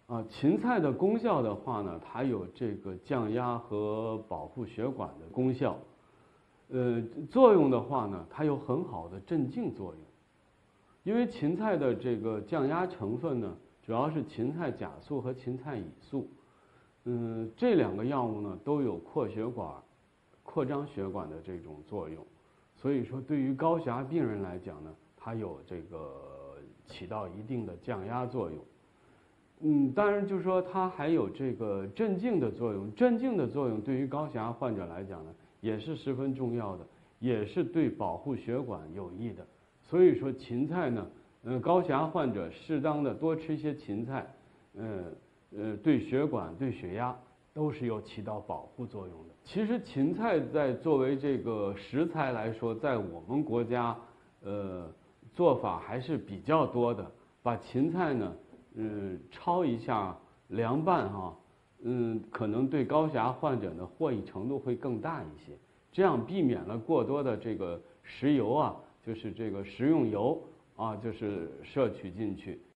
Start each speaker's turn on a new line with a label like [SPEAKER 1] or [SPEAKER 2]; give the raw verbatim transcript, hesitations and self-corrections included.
[SPEAKER 1] 啊，芹菜的功效的话呢，它有这个降压和保护血管的功效。呃，作用的话呢，它有很好的镇静作用。因为芹菜的这个降压成分呢，主要是芹菜钾素和芹菜乙素。嗯，这两个药物呢，都有扩血管、扩张血管的这种作用。所以说，对于高血压病人来讲呢，它有这个起到一定的降压作用。嗯，当然就是说它还有这个镇静的作用。镇静的作用对于高血压患者来讲呢，也是十分重要的，也是对保护血管有益的。所以说芹菜呢，呃，高血压患者适当的多吃一些芹菜，呃呃，对血管、对血压都是有起到保护作用的。其实芹菜在作为这个食材来说，在我们国家，呃，做法还是比较多的。把芹菜呢，嗯，焯一下凉拌哈，嗯，可能对高血压患者呢获益程度会更大一些。这样避免了过多的这个食油啊，就是这个食用油啊，就是摄取进去。